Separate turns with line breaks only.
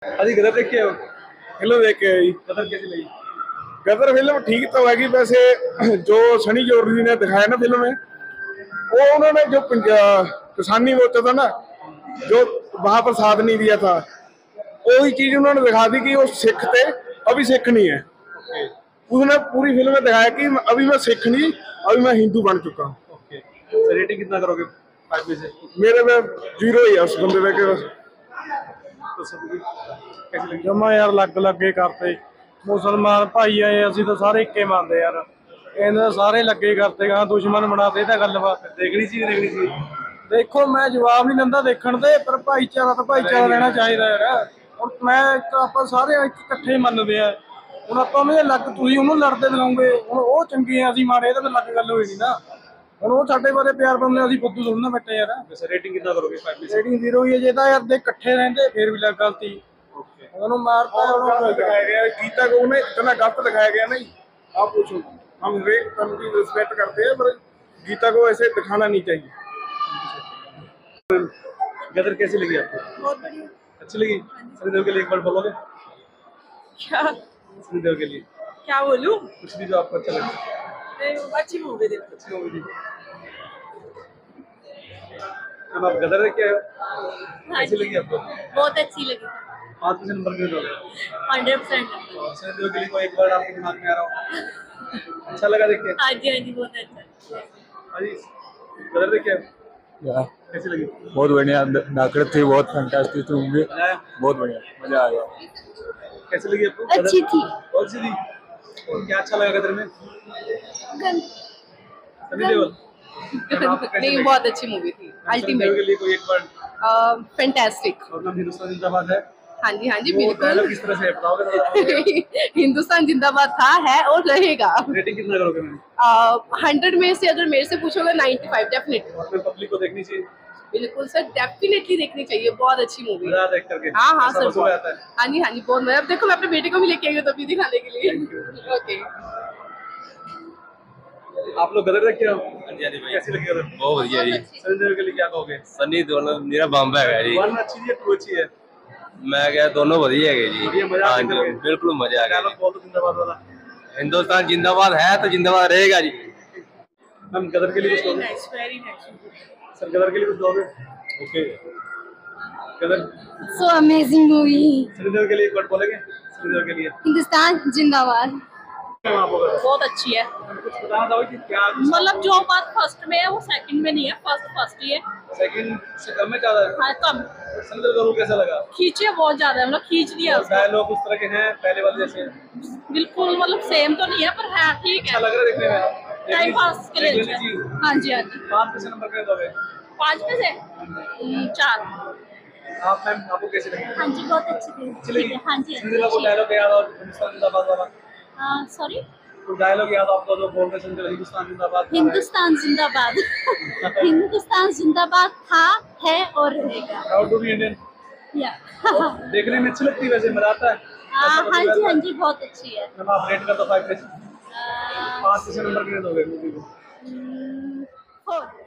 अजी गदर देख के
फिल्म देख के आई।
गदर कैसी लगी?
गदर फिल्म ठीक तो हैगी, वैसे जो सनी देओल जी ने दिखाया ना फिल्म में, वो उन्होंने जो किसानी होता था ना, जो वहां पर साथ नहीं दिया था, वही चीज उन्होंने दिखा दी कि वो सिख थे, अभी सिख नहीं है।
ओके
उसने पूरी फिल्म में दिखाया कि अभी मैं सिख नहीं, अभी मैं हिंदू बन चुका हूँ।
ओके। सर रेटिंग कितना करोगे 5 में से?
मेरे में 0 ही है उस बंदे के बस।
तो सब कैसी लगी?
जमा यार लग लगे करते मुसलमान भाई आए ਅਸੀਂ ਤਾਂ ਸਾਰੇ ਇੱਕੇ ਮੰਨਦੇ ਯਾਰ ਇਹਨਾਂ ਸਾਰੇ ਲੱਗੇ करते ਗਾ ਦੁਸ਼ਮਣ ਬਣਾਤੇ ਤਾਂ ਗੱਲਬਾਤ
देखनी चाहिए देखनी चाहिए।
ਦੇਖੋ ਮੈਂ ਜਵਾਬ ਨਹੀਂ ਦਿੰਦਾ ਦੇਖਣ ਦੇ ਪਰ ਭਾਈਚਾਰਾ ਤਾਂ ਭਾਈਚਾਰਾ ਰਹਿਣਾ ਚਾਹੀਦਾ ਯਾਰ ਹੁਣ ਮੈਂ ਇੱਕ ਆਪਾਂ ਸਾਰੇ ਇੱਕ ਇਕੱਠੇ ਮੰਨਦੇ ਆ ਹੁਣ ਆਪਾਂ ਨੂੰ ਇਹ ਲੱਗ ਤੁਸੀਂ ਉਹਨੂੰ ਲੜਦੇ ਦਿਖਾਉਂਗੇ ਹੁਣ ਉਹ ਚੰਗੇ ਆ ਅਸੀਂ ਮਾੜੇ ਇਹਦੇ ਨਾਲ ਲੱਗ ਗੱਲ ਹੋਈ ਨਹੀਂ ਨਾ ਹੁਣ ਉਹ ਸਾਡੇ ਬਾਰੇ ਪਿਆਰ ਪਾਉਂਦੇ ਅਸੀਂ ਫੁੱਦੂ ਥੋੜ੍ਹਾ ਨਾ ਬੈਠੇ ਯਾਰ
वैसे रेटिंग कितना करोगे 5 में से?
ਰੇਟਿੰਗ 0 ਹੀ ਹੈ ਜੇ ਤਾਂ ਯਾਰ ਦੇ ਇਕੱਠੇ ਰਹਿੰਦੇ ਫਿਰ ਵੀ ਲੱਗ ਗਲਤੀ
ओके।
ਉਹਨੂੰ ਮਾਰਤਾ ਉਹਨੂੰ
दिखाया गया है, गीता को उन्हें इतना गलत दिखाया गया नहीं। आप पूछो, हम हरेक धर्म की रिस्पेक्ट करते हैं, पर गीता को ऐसे दिखाना नहीं चाहिए।
गदर कैसी लगी आपको?
बहुत बढ़िया।
अच्छी लगी? सनी देओल के लिए एक बार बोलोगे?
क्या
सनी देओल के लिए
क्या बोलूं?
कुछ भी जो आपको अच्छा लगे।
अच्छी मूवी थी।
अच्छी मूवी थी। अब आप गदर देख के आए हो? कैसी लगी आपको?
बहुत अच्छी लगी।
5 में से नंबर कितने दोगे?
100%।
और सनी देओल के लिए कोई एक वर्ड आपके दिमाग में आ रहा हो? अच्छा लगा देख के?
हाँ जी बहुत अच्छा।
अजी गदर देख के आए हो?
या
कैसी लगी?
बहुत बढ़िया धाकड़ थी, बहुत फैंटास्टिक थी मूवी,
मजा आया?
बहुत बढ़िया, मजा आ गया।
कैसी लगी आपको?
अच्छी थी।
कौन सी थी? और क्या अच्छा लगा गदर में? सनी देओल।
नहीं बहुत अच्छी मूवी थी।
सनी देओल के लिए कोई एक वर्ड?
फैंटास्टिक।
और नाम हिंदुस्तान जिंदाबाद है।
हाँ जी
वो
बिल्कुल।
डायलॉग किस तरह से है बताओगे थोड़ा?
हिंदुस्तान जिंदाबाद था है और रहेगा।
रेटिंग कितना करोगे मैम?
100 में से अगर मेरे से पूछोगे 95 डेफिनेटली।
और फिर पब्लिक को देखनी चाहिए।
बिल्कुल सर डेफिनेटली देखनी चाहिए बहुत अच्छी मूवी
मजा आता है देख करके।
हाँ
ऐसा
सर
मजा आता है।
हाँ जी बहुत मजा। अब देखो मैं अपने बेटे को भी लेके आई हूँ तभी दिखाने के लिए। ओके
आप लोग गदर देख के आओ।
हाँ जी भाई,
कैसी लगी गदर?
बहुत बढ़िया जी।
सनी देओल के लिए क्या कहोगे?
सनी दोनों मेरा बंब है जी।
1 अच्छी थी या 2 अच्छी है?
मैं क्या दोनों बढ़िया है जी।
बढ़िया, मजा आ
हाँ
गया
जी
करके।
बिल्कुल मजा आ गया
डायलॉग बोल दो जिंदाबाद वाला।
जी। हिंदुस्तान जिंदाबाद है तो जिंदाबाद रहेगा जी।
मैम गदर के लिए कुछ कहोगे?
Very nice.
सर गदर के लिए कुछ कहोगे? Okay. Gadar
so amazing movie.
Sunny Deol के लिए एक वर्ड बोलेंगे? सनी देओल के लिए
हिंदुस्तान जिंदाबाद।
आप लोग
बहुत अच्छी है।
कुछ बताना चाहोगे कि क्या
मतलब जो बात फर्स्ट में है वो सेकंड में नहीं है, फर्स्ट ही है।
सेकंड से कम में ज्यादा है?
हाँ कम
सनी देओल का रोल कैसा लगा?
खींचे बहुत ज्यादा है, मतलब खींच दिया उसको।
डायलॉग उस तरह के हैं पहले वाले जैसे?
बिल्कुल मतलब सेम तो नहीं है पर है ठीक
अच्छा
है।
लग रहा है देखने में?
टाइम पास के लिए
देख लेनी
अच्छा है।
चाहिए।
हाँ जी
5 में से नंबर कितने दोगे?
5 में से 4।
आप मैम आपको कैसे लगी?
हाँ जी बहुत अच्छी थी।
अच्छी लगी?
हाँ जी
सनी देओल को डायलॉग याद और हिंदुस्तान जिंदाबाद वाला
सॉरी
तो डायलॉग याद आपको जो बोल रहे सनी देओल हिंदुस्तान जिंदाबाद
हिंदुस्तान जिंदाबाद। हिंदुस्तान जिंदाबाद था है और रहेगा।
Proud to be Indian.
या
देखने में अच्छी लगती है वैसे मजा आता है?
हाँ जी बहुत अच्छी है।
मैम आप रेट कर दो 5 में से। 5 में से नंबर कितने दोगे मूवी को?
4।